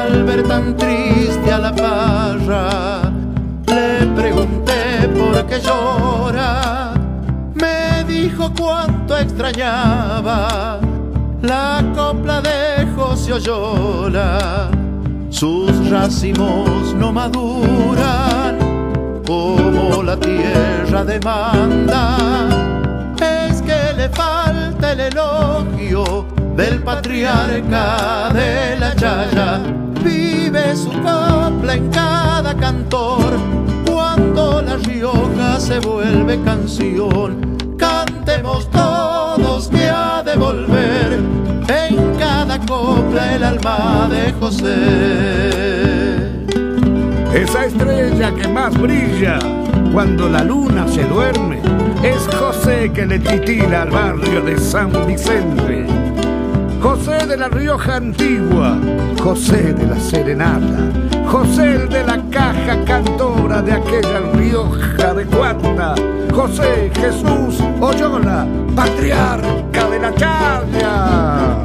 Al ver tan triste a la parra, le pregunté por qué llora. Me dijo cuánto extrañaba la copla de José Oyola. Sus racimos no maduran como la tierra demanda. Es que le falta el elogio del patriarca de la Yaya. Vive su copla en cada cantor, cuando La Rioja se vuelve canción. Cantemos todos que ha de volver en cada copla el alma de José. Esa estrella que más brilla cuando la luna se duerme es José, que le titila al barrio de San Vicente. José de la Rioja antigua, José de la serenata, José el de la caja cantora de aquella Rioja de Cuanta, José Jesús Oyola, patriarca de la Chaya.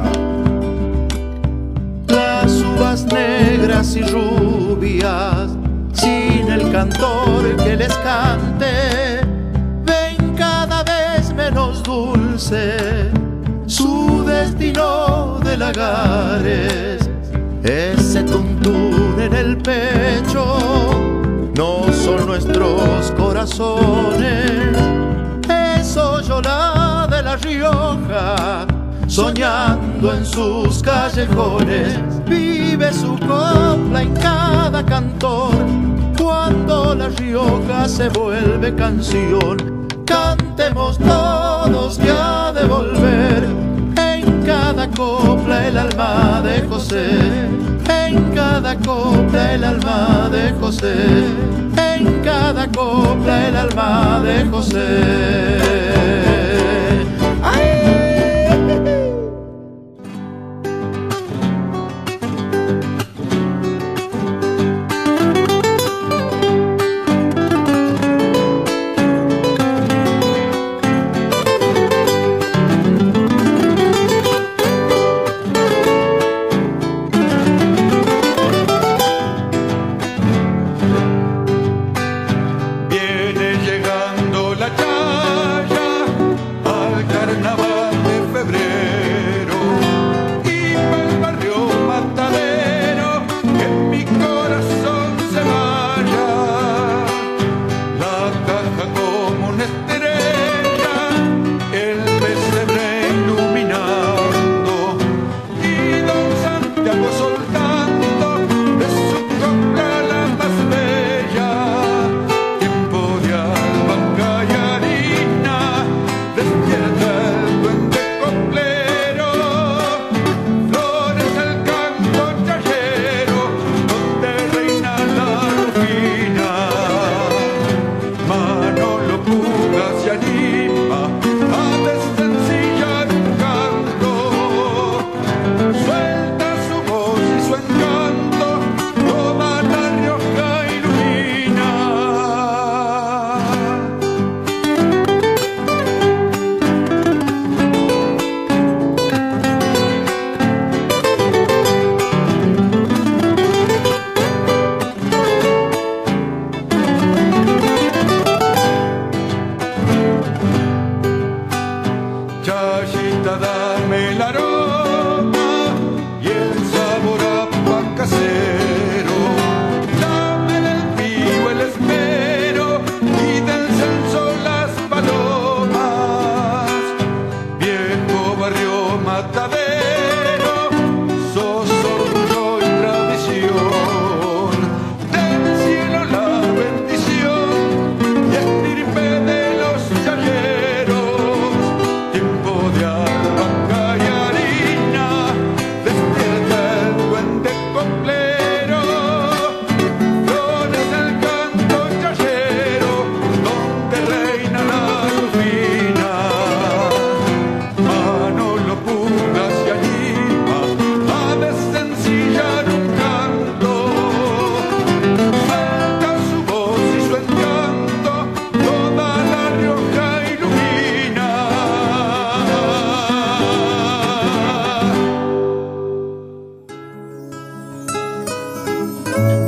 Las uvas negras y rubias, sin el cantor que les cante, ven cada vez menos dulce su destino de lagares. Ese tuntún en el pecho no son nuestros corazones. Es Oyola de La Rioja, soñando en sus callejones. Vive su copla en cada cantor, cuando La Rioja se vuelve canción. Cantemos todos que ha de volver en cada copla el alma de José. En cada copla el alma de José. En cada copla el alma de José. Viene llegando la Chaya al carnaval.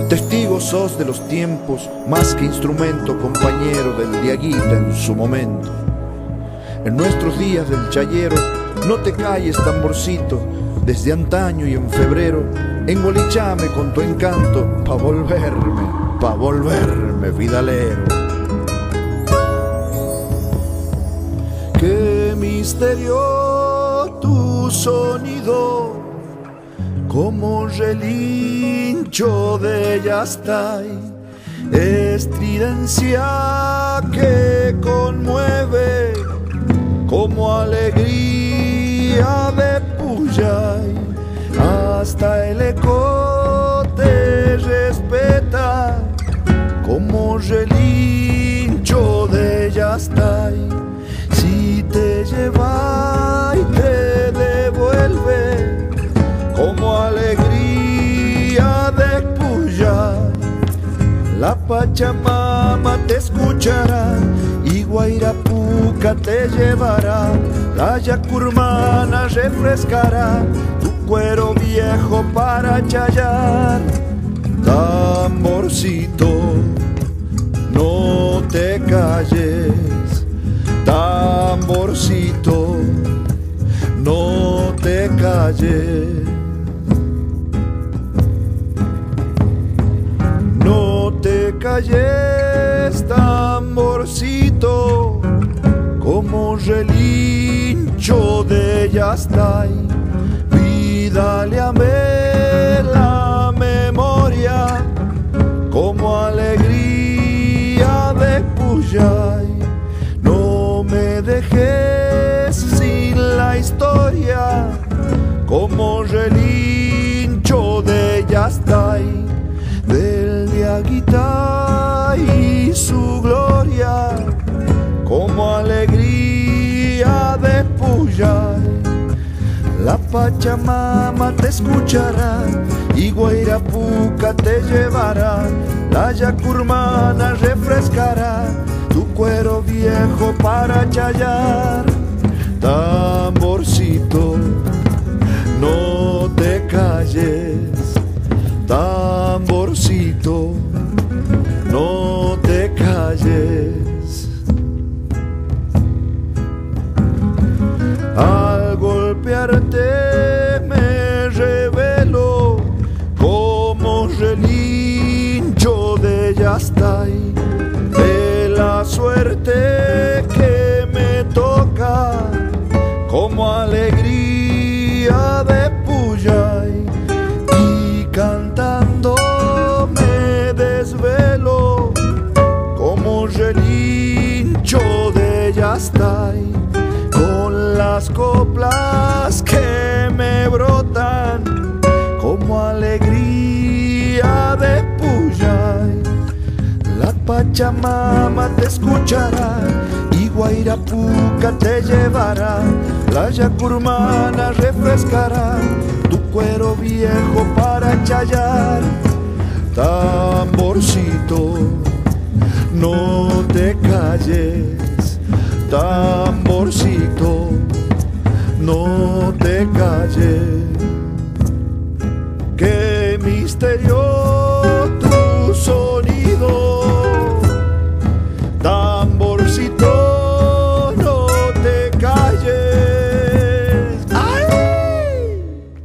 Testigo sos de los tiempos, más que instrumento, compañero del diaguita en su momento. En nuestros días del chayero, no te calles, tamborcito, desde antaño y en febrero, engolichame con tu encanto, pa' volverme vidalero. Qué misterio tu sonido, como relincho de yastay, estridencia que conmueve, como alegría de puyay, hasta el eco te respeta, como relincho de yastay. Si te lleva y te devuelve, como alegría de puyay, la Pachamama te escuchará y Guairapuca te llevará, la Yacurmana refrescará tu cuero viejo para chayar. Tamborcito, no te calles, tamborcito, no te calles. No te calles, tamborcito, como relincho de yastay, pídale a la memoria, como alegría de puyay. No me dejes sin la historia, como relincho de yastay, del diaguita y su gloria, como alegría de puyay. La Pachamama te escuchará y Guairapuca te llevará, la Yacurmana refrescará tu cuero viejo para chayar. Tamborcito, no te calles, tamborcito, no te calles. Al golpearte me revelo, como relincho de yastay, de la suerte que me toca, como alegría de puyay. Y cantando me desvelo, como relincho de yastay, con las coplas que me brotan, como alegría de puyay. La Pachamama te escuchará y Guairapuca te llevará, la Yacurmana refrescará tu cuero viejo para chayar. Tamborcito, no te calles, tamborcito, no te calles. Qué misterio tu sonido, tamborcito, no te calles. ¡Ay!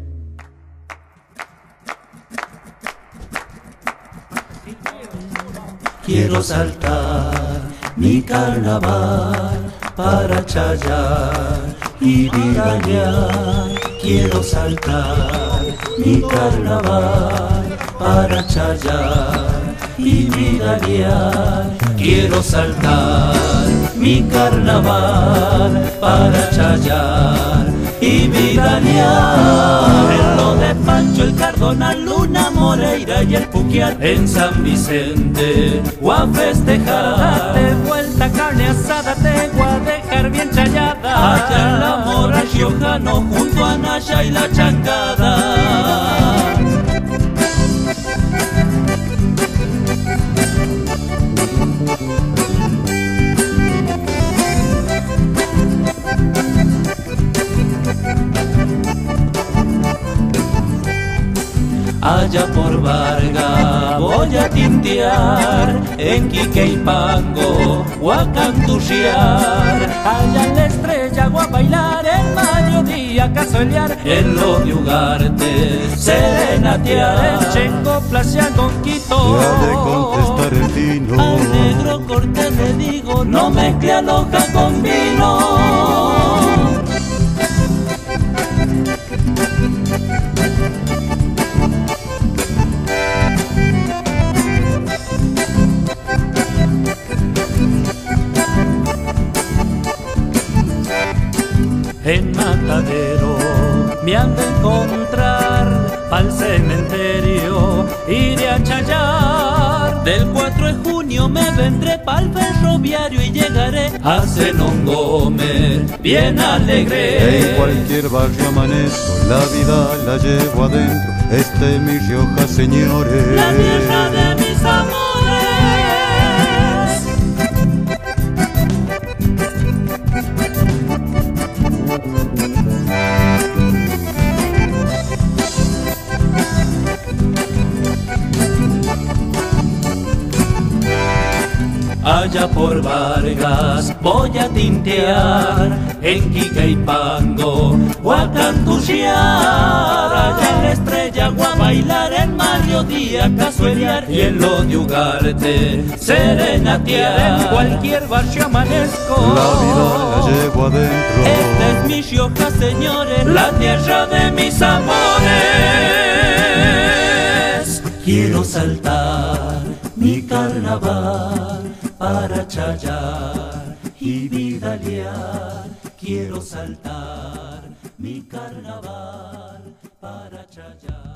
Quiero saltar mi carnaval para chayar y viranear. Quiero saltar mi carnaval para chayar y viranear. Quiero saltar mi carnaval para chayar y viranear. En lo de Pancho, el Cardonal, Luna Moreira y el Puquial, en San Vicente o a festejar. Date vuelta, carne asada, te voy a dejar bien chayada. Allá en la Mora Giojano, junto a Naya y la Chancada. Allá por Vargas voy a tintear, en Quiqueipango o a cantuchear. Allá en la Estrella voy a bailar, el mediodía a casolear. En lo de Ugarte serenatear. En Chengo, Plaza Conquito. Ya de contestar el vino. Al negro Cortés le digo, no mezcle a loca con vino. En Matadero me han de encontrar, pa'l cementerio iré a chayar. Del 4 de junio me vendré pa'l ferroviario y llegaré a Zenón Gómez bien alegre. En cualquier barrio amanezco, la vida la llevo adentro. Este es mi Rioja, señores. La tierra de mis amores. Allá por Vargas voy a tintear, en Quiqueipango o a cantuchear. Allá en la Estrella voy a bailar, en mediodía a cazuelear. Y en lo de Ugarte serenatear. En cualquier barrio amanezco, La vida la llevo adentro. Esta es mi Rioja, señores, la tierra de mis amores. Quiero saltar mi carnaval para chayar y vidalear. Quiero saltar mi carnaval para chayar.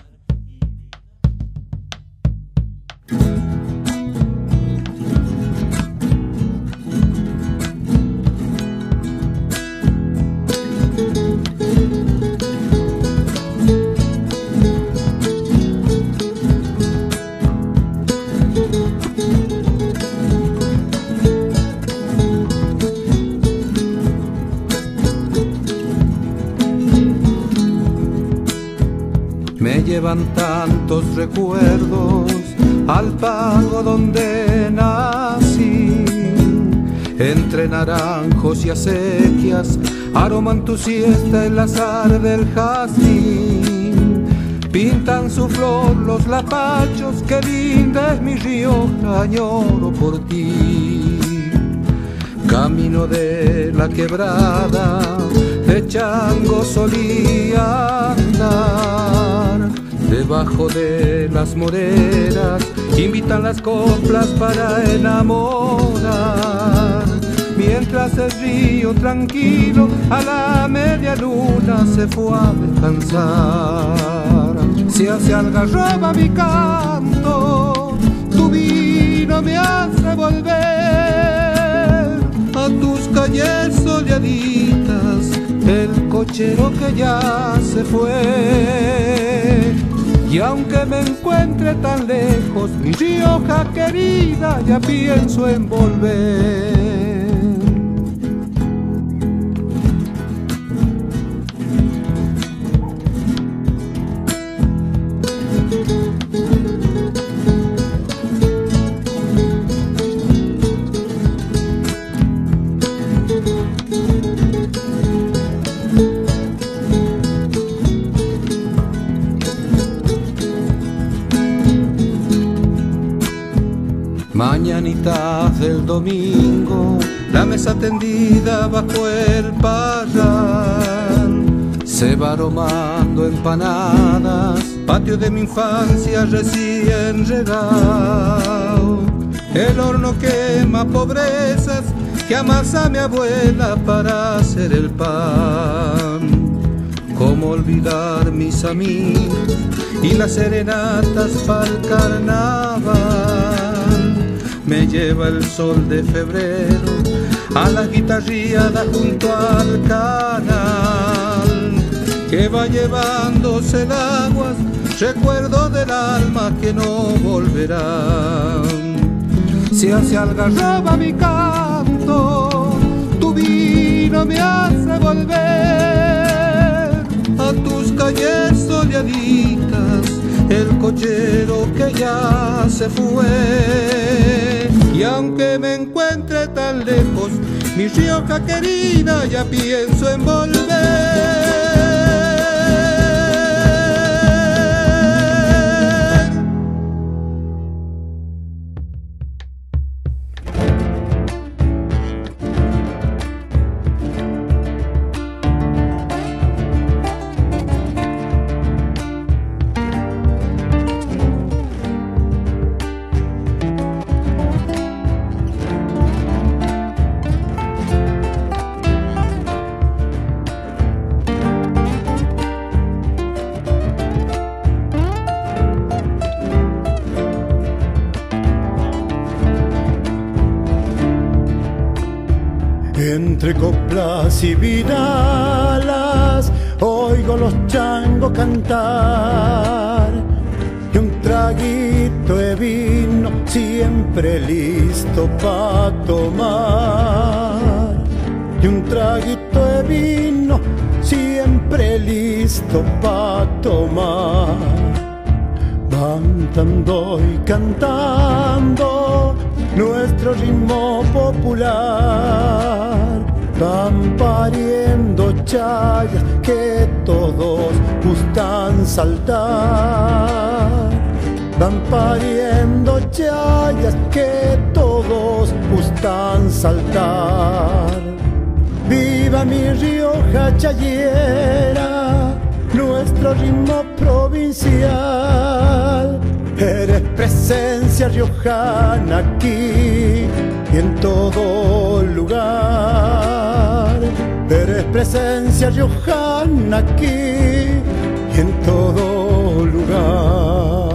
Me llevan tantos recuerdos al pago donde nací. Entre naranjos y acequias aroman tu siesta el azar del jazmín. Pintan su flor los lapachos, qué linda es mi Rioja, añoro por ti. Camino de la quebrada, de chango solía andar. Debajo de las moreras invitan las coplas para enamorar. Mientras el río tranquilo a la media luna se fue a descansar. Se hace algarroba mi canto, tu vino me hace volver a tus calles soleaditas, el cochero que ya se fue. Y aunque me encuentre tan lejos, mi Rioja querida, ya pienso en volver. Mañanitas del domingo, la mesa tendida bajo el parral, se va aromando empanadas, patio de mi infancia recién regado. El horno quema pobrezas que amasa mi abuela para hacer el pan. Cómo olvidar mis amigos y las serenatas pa'l carnaval. Me lleva el sol de febrero a la guitarriada junto al canal, que va llevándose el agua, recuerdo del alma que no volverá. Se hace algarroba mi canto, tu vino me hace volver a tus calles soleaditas, cochero que ya se fue. Y aunque me encuentre tan lejos, mi Rioja querida, ya pienso en volver. Entre coplas y vidalas oigo los changos cantar, y un traguito de vino siempre listo pa' tomar, y un traguito de vino siempre listo pa' tomar. Cantando y cantando nuestro ritmo popular, van pariendo chayas que todos gustan saltar, van pariendo chayas que todos gustan saltar. Viva mi Rioja chayera, nuestro ritmo provincial. Eres presencia riojana aquí y en todo lugar. Eres presencia riojana aquí y en todo lugar.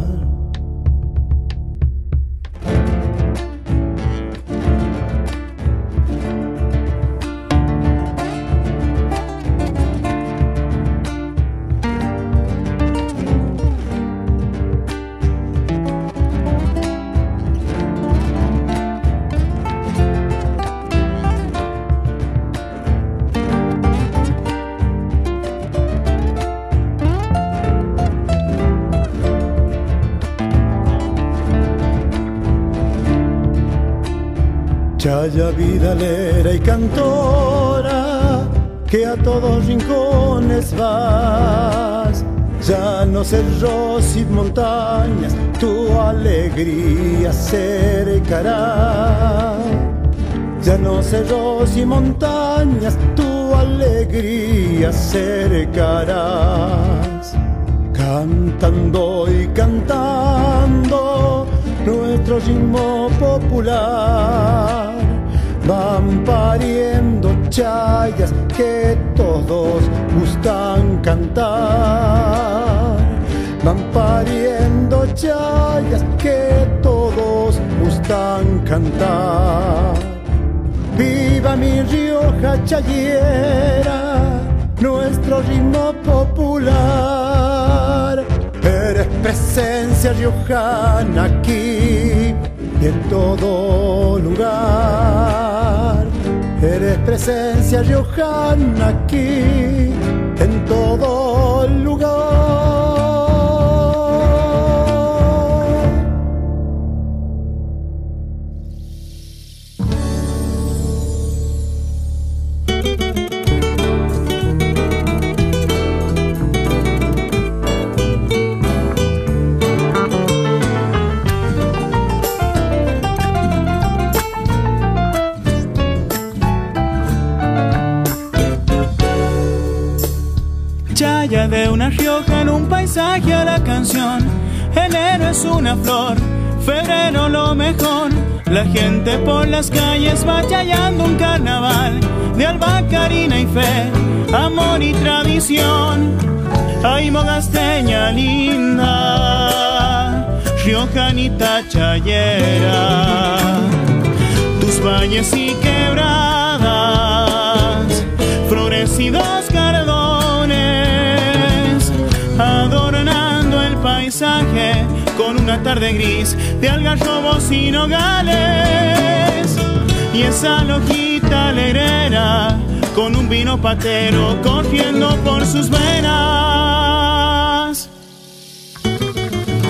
Chaya vidalera y cantora, que a todos rincones vas. Llanos, cerros y montañas, tu alegría cercará. Llanos, cerros y montañas, tu alegría cercarás. Cantando y cantando nuestro ritmo popular, van pariendo chayas que todos gustan cantar, van pariendo chayas que todos gustan cantar. Viva mi Rioja chayera, nuestro ritmo popular. Eres presencia riojana aquí y en todo lugar. Eres presencia riojana aquí en todo lugar. Chaya de una Rioja en un paisaje a la canción. Enero es una flor, febrero lo mejor. La gente por las calles va chayando un carnaval de albacarina y fe, amor y tradición. Ay, mogasteña linda, riojanita chayera, tus valles y quebradas, florecidos cardones, adornando el paisaje con una tarde gris de algarrobos y nogales, y esa lojita alegrera con un vino patero corriendo por sus venas.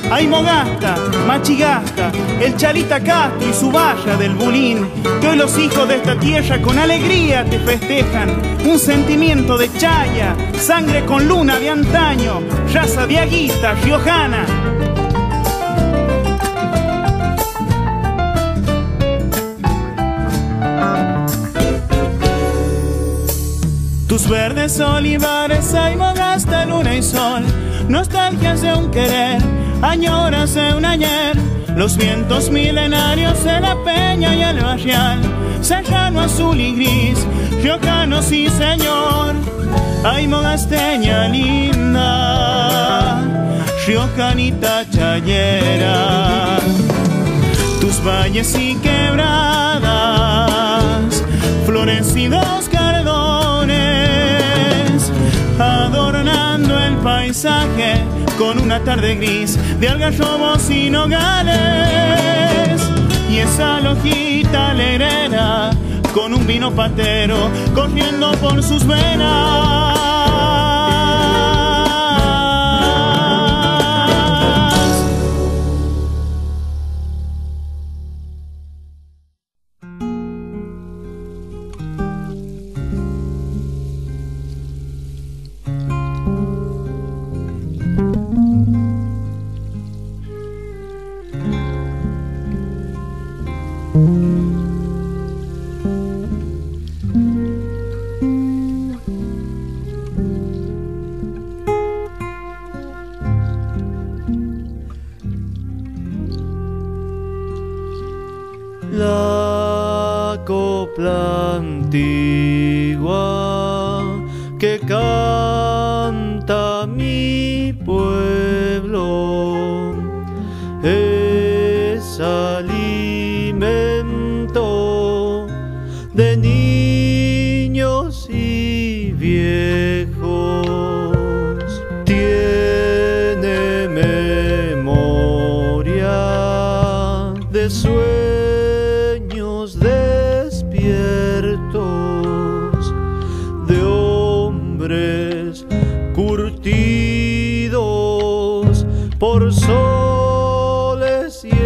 Aymogasta, Machigasta, el Chalita Castro y su valla del Bulín, que hoy los hijos de esta tierra con alegría te festejan. Un sentimiento de chaya, sangre con luna de antaño, raza diaguita, riojana. Tus verdes olivares, Aymogasta, luna y sol, nostalgias de un querer, añoras de un ayer, los vientos milenarios de la peña y el barrial, serrano azul y gris, riojano sí señor, aymogasteña linda, riojanita chayera, tus valles y quebradas, florecidos cardones, adornando el paisaje con una tarde gris de algarrobos y nogales, y esa lojita alegrera con un vino patero corriendo por sus venas. La copla antigua que canta mi pueblo es alimento de niños y viejos, tiene memoria de sueños despiertos, de hombres curtidos por soles y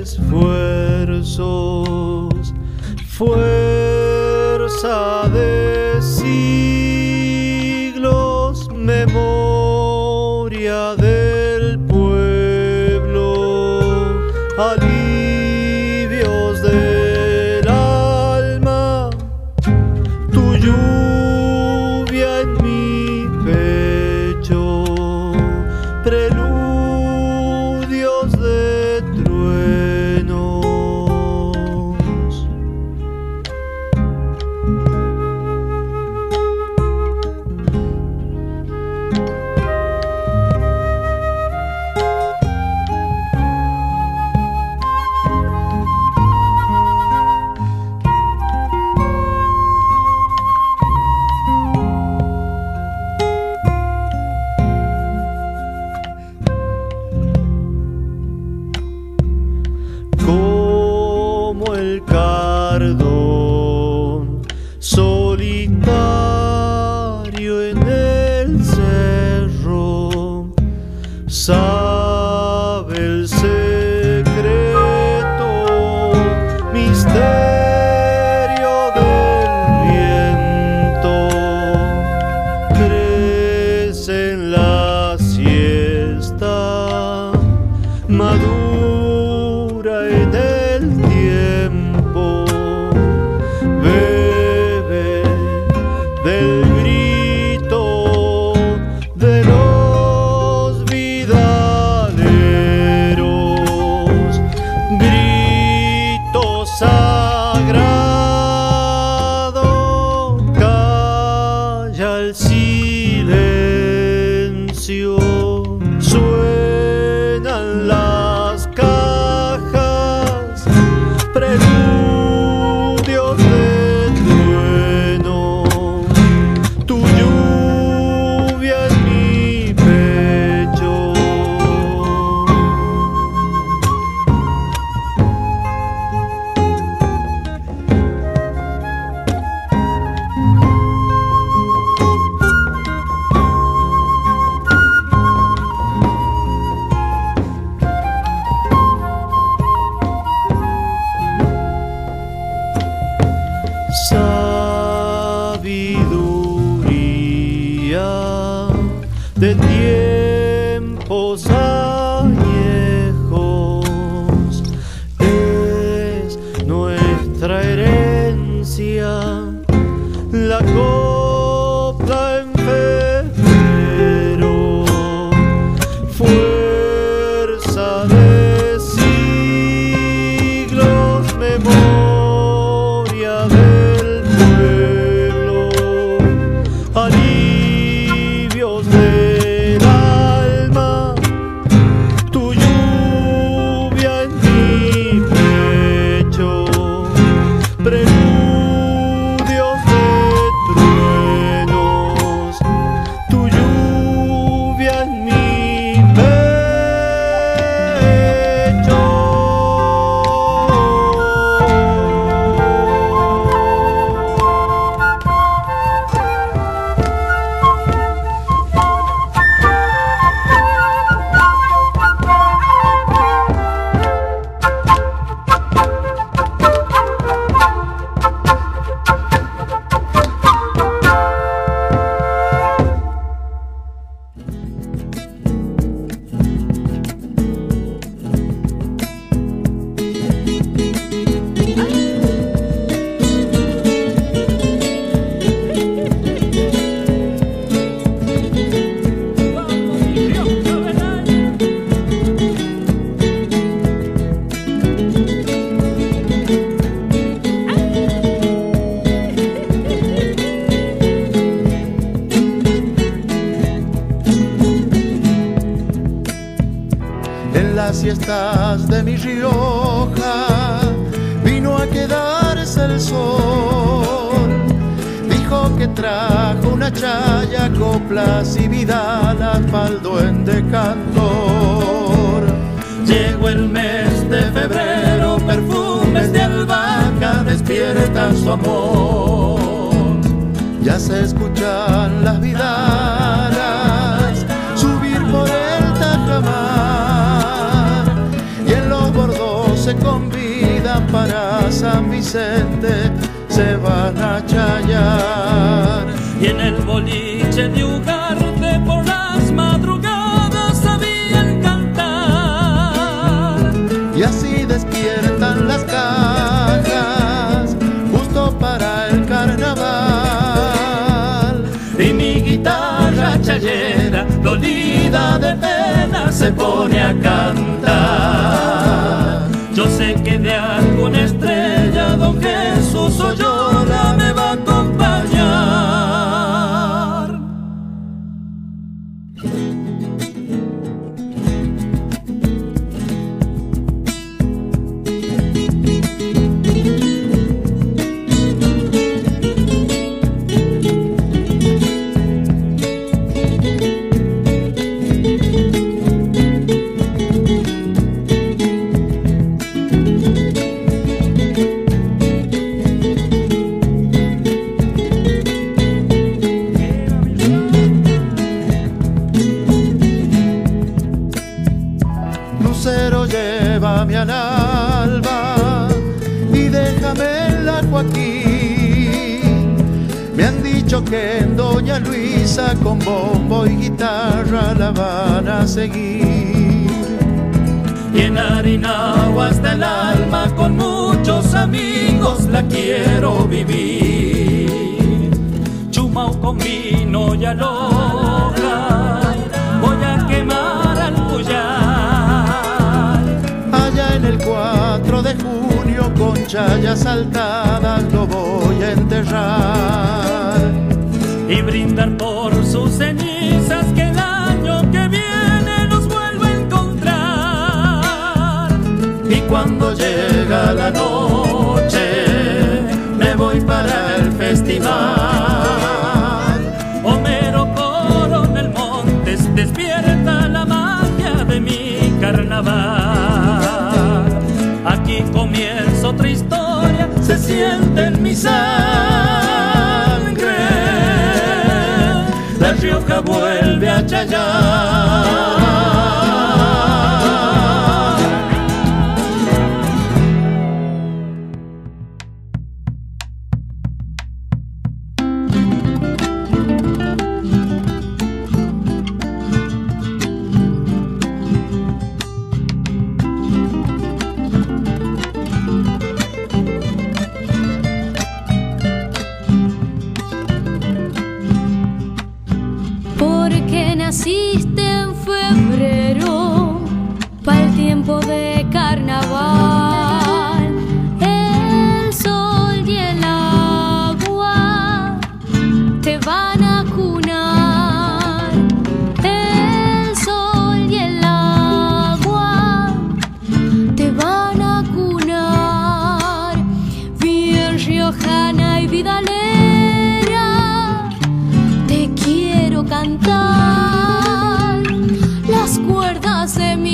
esfuerzos, fuerza de siglos, memoria del pueblo, alivios del alma, tu lluvia en mi pecho, preludios de truenos. Como el cardón solitario en el cerro, sabe el secreto, misterio del viento, crece en la siesta, madura en el tiempo, bebe del grito de los vidaleros, grito sagrado, calla el silencio, suenan las tiempos añejos es nuestra herencia, la copla en febrero, fuerza de siglos, memoria del pueblo, alivios del alma, tu lluvia en mi pecho, preludios de truenos, tu lluvia en mi pecho. En las siestas de mi Rioja vino a quedarse el sol. Dijo que trajo una chaya, coplas y vidal pa'l duende cantor. Llegó el mes de febrero, perfumes de albahaca despiertan su amor. Ya se escuchan las vidalas subir por el tajamar, y en los bordos se convidan para San Vicente, se van a chayar. Y en el boliche de Ugarte por las madrugadas sabían cantar. Y así despiertan las cajas justo para el carnaval. Y mi guitarra chayera, dolida de pena, se pone a cantar. Yo sé que de alguna estrella don Jesús Oyola me va a acompañar. Lucero, llévame al alba y déjame en la Joaquín. Me han dicho que en Doña Luisa con bombo y guitarra la van a seguir. Y en Arinao hasta el alma con muchos amigos la quiero vivir. Chumao con vino y aloja, voy a quemar al puyar. Allá en el 4 de junio con chayas saltadas lo voy a enterrar. Y brindar por sus cenizas que el año que viene nos vuelva a encontrar. Y cuando llega la noche me voy para el festival. Homero Coronel Montes, despierta la magia de mi carnaval. Aquí comienza otra historia, se siente en mi sangre. La Rioja vuelve a chayar.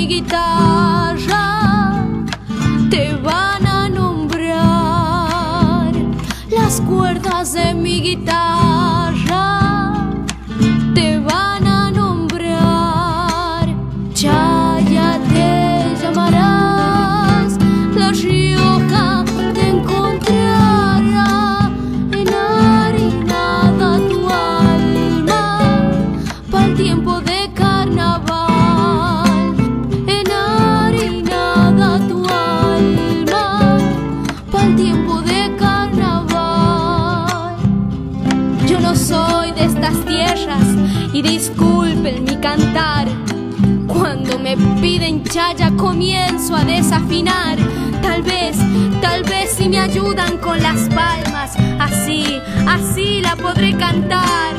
mi guitarra te van a nombrar. Las cuerdas de mi guitarra te van a nombrar. Chaya te llamarás, La Rioja te encontrará, enharinada tu alma pa'l tiempo de carnaval. Enharinada tu alma pa'l tiempo de carnaval. Yo no soy de estas tierras y disculpen mi cantar. Cuando me piden chaya comienzo a desafinar. Tal vez si me ayudan con las palmas, así la podré cantar.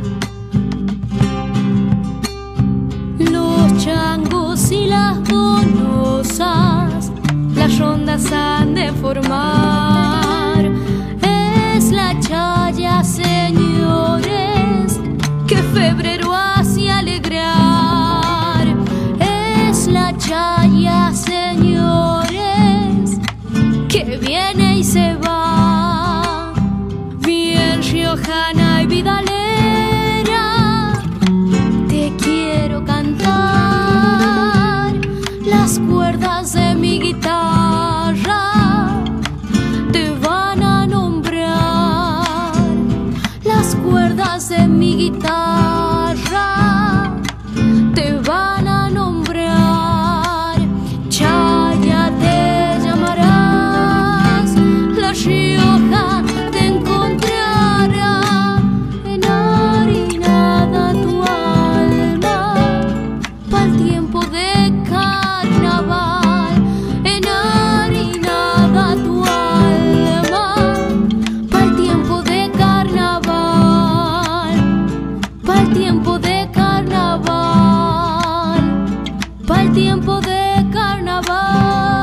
Los changos y las donosas, las rondas han de formar. Es la chaya, señores, que febrero hace alegrar. Es la chaya, señores, que viene y se va. Bien riojana y vidalera, te quiero cantar. Las cuerdas de mi guitarra te van a nombrar. Las cuerdas de mi guitarra te van a nombrar. Chaya te llamarás, La Rioja te encontrará, enharinada tu alma pa'l tiempo de carnaval. Enharinada tu alma pa'l tiempo de carnaval. Pa'l tiempo de carnaval. Pa'l tiempo de carnaval.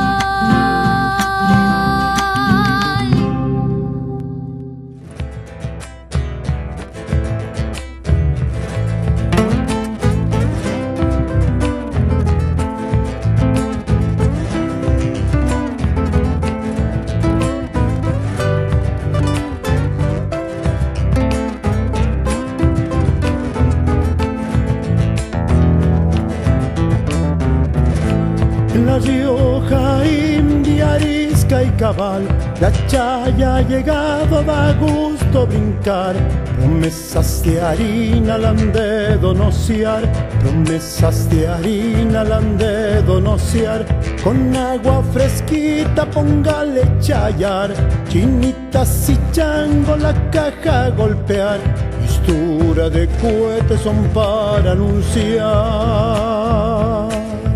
La Rioja, India, arisca y cabal, la chaya ha llegado, da gusto brincar. Promesas de harina la han de donosear, promesas de harina la han de donosear. Con agua fresquita póngale chayar, chinitas y chango la caja a golpear. Mistura de cohetes son para anunciar.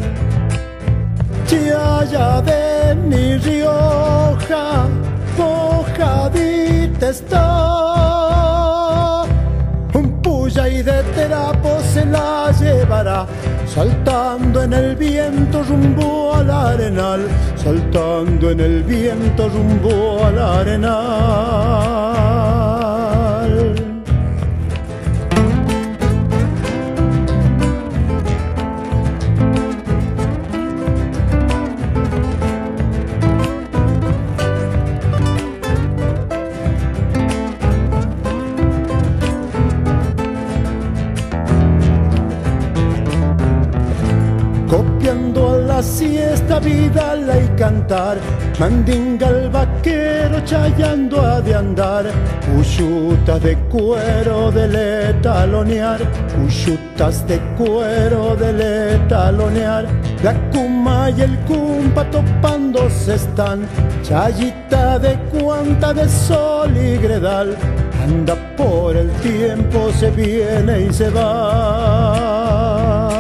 Chaya de mi Rioja, mojadita está. Un puya y de terapo se la llevará, saltando en el viento rumbo al arenal, saltando en el viento rumbo al arenal. Copiando a la siesta, vidala y cantar, mandinga el vaquero chayando ha de andar. Cuyutas de cuero de le talonear, cuyutas de cuero de le talonear. La cuma y el cumpa topándose están, chayita de cuanta de sol y gredal. Anda por el tiempo, se viene y se va.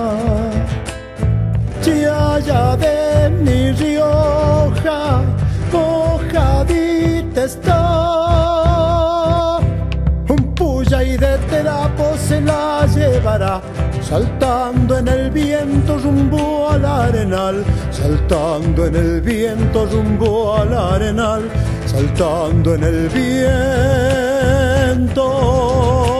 Chaya de mi Rioja, mojadita está. Un puya y de terapo se la llevará, saltando en el viento rumbo al arenal, saltando en el viento rumbo al arenal, saltando en el viento.